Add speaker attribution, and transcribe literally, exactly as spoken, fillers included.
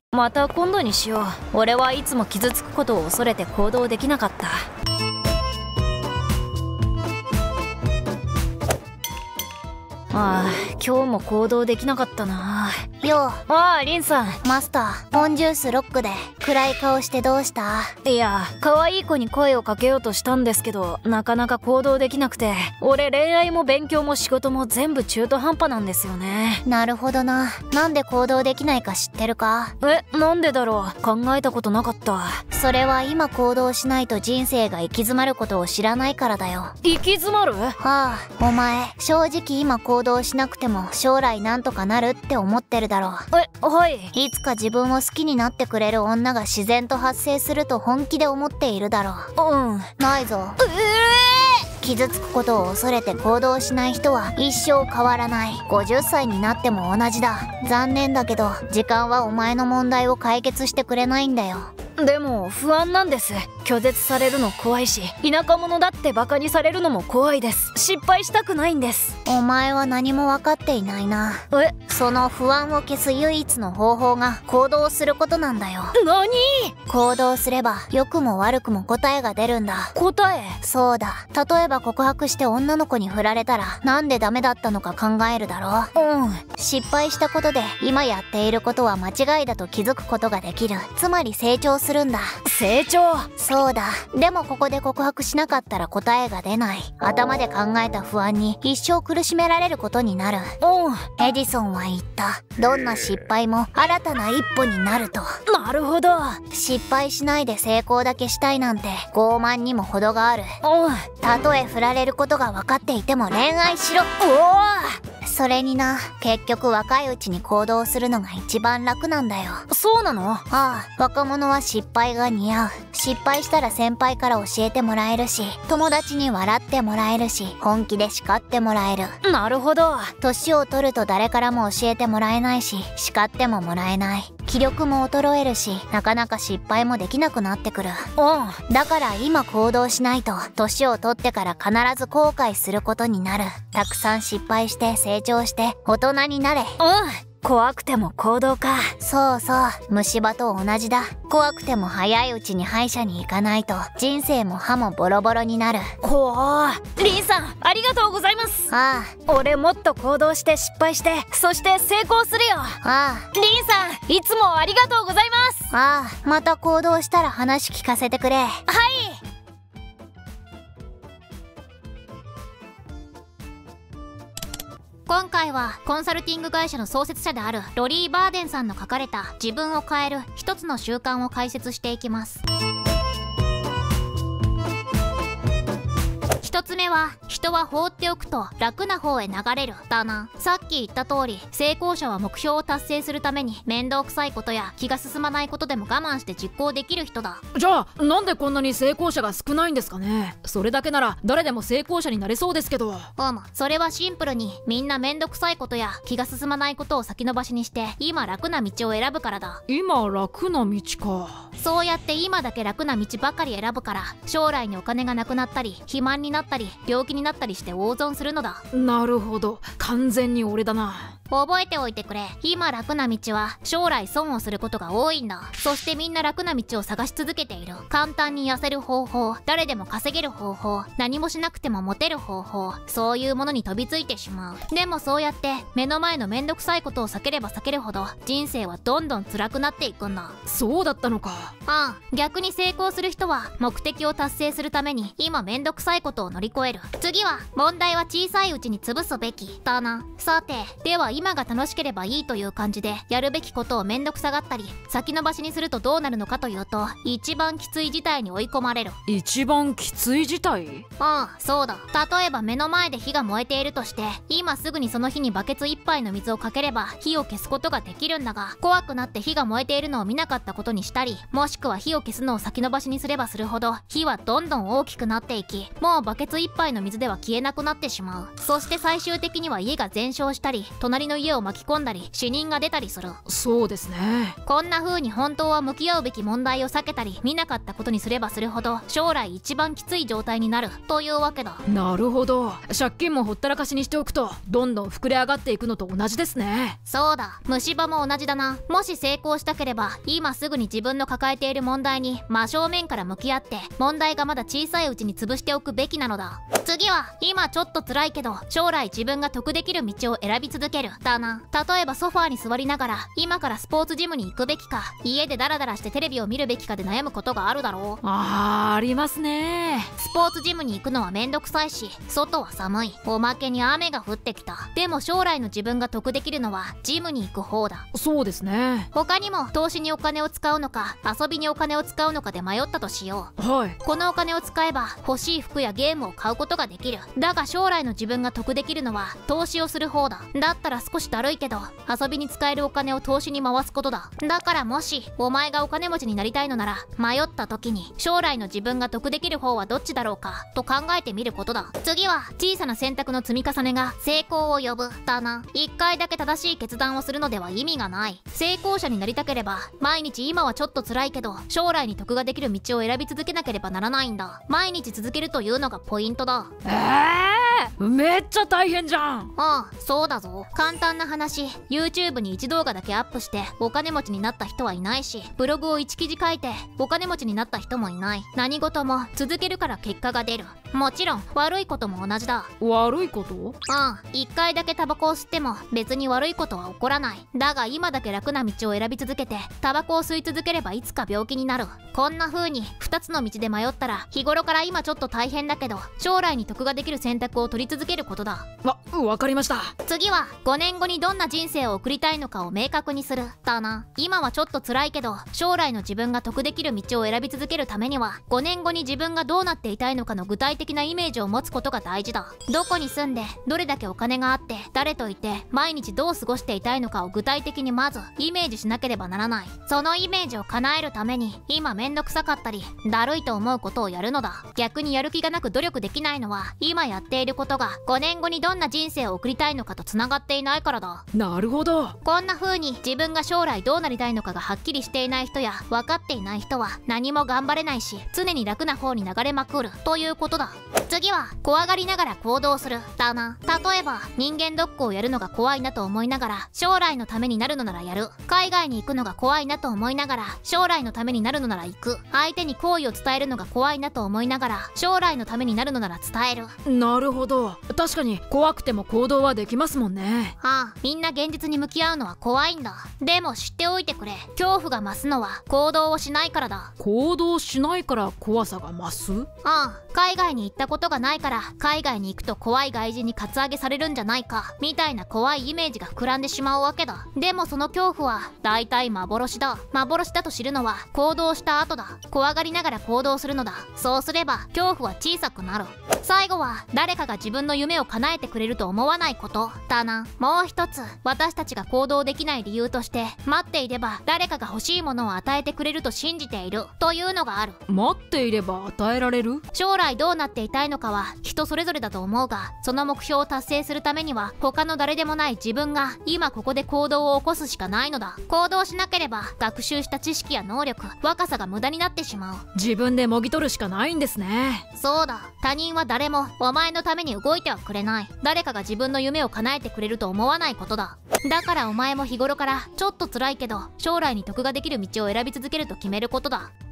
Speaker 1: また今度にしよう。俺はいつも傷つくことを恐れて行動できなかった。ああ、今日も行動できなかったな。
Speaker 2: よう。
Speaker 1: ああ、リンさん。
Speaker 2: マスター、ポンジュースロックで暗い顔してどうした？
Speaker 1: いや、可愛い子に声をかけようとしたんですけど、なかなか行動できなくて、俺恋愛も勉強も仕事も全部中途半端なんですよね。
Speaker 2: なるほどな。なんで行動できないか知ってるか？
Speaker 1: え、なんでだろう。考えたことなかった。
Speaker 2: それは今行動しないと人生が行き詰まることを知らないからだよ。
Speaker 1: 行き詰まる？
Speaker 2: はあ、お前、正直今行動しなくても将来なんとかなるって思ってるだろう。
Speaker 1: え、はい。
Speaker 2: いつか自分を好きになってくれる女が自然と発生すると本気で思っているだろう。
Speaker 1: うん。
Speaker 2: ないぞ。
Speaker 1: ええー、
Speaker 2: 傷つくことを恐れて行動しない人は一生変わらない。ごじゅっさいになっても同じだ。残念だけど時間はお前の問題を解決してくれないんだよ。
Speaker 1: でも不安なんです。拒絶されるの怖いし、田舎者だってバカにされるのも怖いです。失敗したくないんです。
Speaker 2: お前は何も分かっていないな。
Speaker 1: え、
Speaker 2: その不安を消す唯一の方法が行動することなんだよ。
Speaker 1: 何？
Speaker 2: 行動すれば良くも悪くも答えが出るんだ。
Speaker 1: 答え？
Speaker 2: そうだ。例えば告白して女の子に振られたらなんでダメだったのか考えるだろう。
Speaker 1: うん。
Speaker 2: 失敗したことで今やっていることは間違いだと気づくことができる。つまり成長するんだ。
Speaker 1: 成長？
Speaker 2: そうだ。でもここで告白しなかったら答えが出ない。頭で考えた不安に一生苦しめられることになる。
Speaker 1: うん。
Speaker 2: エジソンは言った。どんな失敗も新たな一歩になると。
Speaker 1: なるほど。
Speaker 2: 失敗しないで成功だけしたいなんて傲慢にも程がある。
Speaker 1: うん。
Speaker 2: たとえ振られることが分かっていても恋愛しろ。
Speaker 1: おお。
Speaker 2: それにな、結局若いうちに行動するのが一番楽なんだよ。
Speaker 1: そうなの？
Speaker 2: ああ、若者は失敗が似合う。失敗したら先輩から教えてもらえるし、友達に笑ってもらえるし、本気で叱ってもらえる。
Speaker 1: なるほど。
Speaker 2: 年を取ると誰からも教えてもらえないし、叱ってももらえない。気力も衰えるし、なかなか失敗もできなくなってくる。
Speaker 1: うん。
Speaker 2: だから今行動しないと、年を取ってから必ず後悔することになる。たくさん失敗して成長して大人になれ。
Speaker 1: うん。怖くても行動か。
Speaker 2: そうそう、虫歯と同じだ。怖くても早いうちに歯医者に行かないと人生も歯もボロボロになる。
Speaker 1: ほー。リンさん、ありがとうございます。
Speaker 2: あ
Speaker 1: あ。俺もっと行動して失敗して、そして成功するよ。
Speaker 2: ああ。
Speaker 1: リンさん、いつもありがとうございます。
Speaker 2: ああ、また行動したら話聞かせてくれ。
Speaker 1: はい。
Speaker 3: 今回はコンサルティング会社の創設者であるロリー・バーデンさんの書かれた自分を変える一つの習慣を解説していきます。一つ目は、人は放っておくと楽な方へ流れるだな。さっき言った通り、成功者は目標を達成するために面倒くさいことや気が進まないことでも我慢して実行できる人だ。
Speaker 4: じゃあなんでこんなに成功者が少ないんですかね。それだけなら誰でも成功者になれそうですけど。
Speaker 3: うむ、それはシンプルにみんな面倒くさいことや気が進まないことを先延ばしにして今楽な道を選ぶからだ。
Speaker 4: 今楽な道か。
Speaker 3: そうやって今だけ楽な道ばかり選ぶから将来にお金がなくなったり肥満になったり病気になったりして大損するのだ。
Speaker 4: なるほど、完全に俺だな。
Speaker 3: 覚えておいてくれ。今楽な道は将来損をすることが多いんだ。そしてみんな楽な道を探し続けている。簡単に痩せる方法、誰でも稼げる方法、何もしなくてもモテる方法、そういうものに飛びついてしまう。でもそうやって目の前のめんどくさいことを避ければ避けるほど人生はどんどん辛くなっていくんだ。
Speaker 4: そうだったのか。
Speaker 3: ああ、逆に成功する人は目的を達成するために今めんどくさいことを乗り越える。次は問題は小さいうちに潰すべきだな。さて、では今が楽しければいいという感じでやるべきことをめんどくさがったり先延ばしにするとどうなるのかというと、一番きつい事態に追い込まれる。
Speaker 4: 一番きつい事態？
Speaker 3: ああ、そうだ。例えば目の前で火が燃えているとして、今すぐにその火にバケツ一杯の水をかければ火を消すことができるんだが、怖くなって火が燃えているのを見なかったことにしたり、もしくは火を消すのを先延ばしにすればするほど火はどんどん大きくなっていき、もうバケツ一杯の水では消えなくなってしまう。そして最終的には家が全焼したり、隣のの家を巻き込んだり死人が出たりする。
Speaker 4: そうですね。
Speaker 3: こんな風に本当は向き合うべき問題を避けたり見なかったことにすればするほど将来一番きつい状態になるというわけだ。
Speaker 4: なるほど。借金もほったらかしにしておくとどんどん膨れ上がっていくのと同じですね。
Speaker 3: そうだ、虫歯も同じだな。もし成功したければ今すぐに自分の抱えている問題に真正面から向き合って問題がまだ小さいうちに潰しておくべきなのだ。次は今ちょっと辛いけど将来自分が得できる道を選び続けるだな。例えばソファーに座りながら今からスポーツジムに行くべきか家でダラダラしてテレビを見るべきかで悩むことがあるだろう。
Speaker 4: あー、ありますね。
Speaker 3: スポーツジムに行くのはめんどくさいし外は寒い、おまけに雨が降ってきた。でも将来の自分が得できるのはジムに行く方だ。
Speaker 4: そうですね。
Speaker 3: 他にも投資にお金を使うのか遊びにお金を使うのかで迷ったとしよう。
Speaker 4: はい。
Speaker 3: このお金を使えば欲しい服やゲームを買うことができる。だが将来の自分が得できるのは投資をする方だ。だったら少しだるいけど遊びに使えるお金を投資に回すことだ。だからもしお前がお金持ちになりたいのなら迷った時に将来の自分が得できる方はどっちだろうかと考えてみることだ。次は小さな選択の積み重ねが成功を呼ぶだな。一回だけ正しい決断をするのでは意味がない。成功者になりたければ毎日今はちょっと辛いけど将来に得ができる道を選び続けなければならないんだ。毎日続けるというのがポイントだ。
Speaker 4: えー、めっちゃ大変じゃん。
Speaker 3: ああ、そうだぞ。簡単な話、 YouTube にいち動画だけアップしてお金持ちになった人はいないし、ブログをいち記事書いてお金持ちになった人もいない。何事も続けるから結果が出る。もちろん悪いことも同じだ。
Speaker 4: 悪いこと？
Speaker 3: ああ、一回だけタバコを吸っても別に悪いことは起こらない。だが今だけ楽な道を選び続けてタバコを吸い続ければいつか病気になる。こんな風にふたつの道で迷ったら日頃から今ちょっと大変だけど将来に得ができる選択を取り続けることだ。
Speaker 4: わ、わかりました。
Speaker 3: 次はごねんごにどんな人生を送りたいのかを明確にするだな。今はちょっと辛いけど将来の自分が得できる道を選び続けるためにはごねんごに自分がどうなっていたいのかの具体的なイメージを持つことが大事だ。どこに住んでどれだけお金があって誰といて毎日どう過ごしていたいのかを具体的にまずイメージしなければならない。そのイメージを叶えるために今めんどくさかったりだるいと思うことをやるのだ。逆にやる気がなく努力できないのは今やっていることがごねんごにどんな人生を送りたいのかとつながっていないからだ。
Speaker 4: なるほど。
Speaker 3: こんな風に自分が将来どうなりたいのかがはっきりしていない人や分かっていない人は何も頑張れないし常に楽な方に流れまくるということだ。次は怖がりながら行動するだな。例えば人間ドックをやるのが怖いなと思いながら将来のためになるのならやる。海外に行くのが怖いなと思いながら将来のためになるのなら行く。相手に好意を伝えるのが怖いなと思いながら将来のためになるのなら伝える。
Speaker 4: なるほど。確かに怖くても行動はできますもんね。
Speaker 3: ああ、みんな現実に向き合うのは怖いんだ。でも知っておいてくれ。恐怖が増すのは行動をしないからだ。
Speaker 4: 行動しないから怖さが増す？
Speaker 3: ああ、海外に行ったことがないから海外に行くと怖い外人にカツアゲされるんじゃないかみたいな怖いイメージが膨らんでしまうわけだ。でもその恐怖は大体幻だ。幻だと知るのは行動した後だ。怖がりながら行動するのだ。そうすれば恐怖は小さくなる。最後は誰かが自分の夢を叶えてくれると思わないことだな。もう一つ私たちが行動できない理由として待っていれば誰かが欲しいものを与えてくれると信じているというのがある。
Speaker 4: 待っていれば与えられる？
Speaker 3: 将来どうなっていたいのかは人それぞれだと思うがその目標を達成するためには他の誰でもない自分が今ここで行動を起こすしかないのだ。行動しなければ学習した知識や能力、若さが無駄になってしまう。
Speaker 4: 自分でもぎ取るしかないんですね。
Speaker 3: そうだ。他人は誰もお前のために動いてはくれない。誰かが自分の夢を叶えてくれると思わないことだ。だからお前も日頃からちょっと辛いけど将来に得ができる道を選び続けると決めることだ。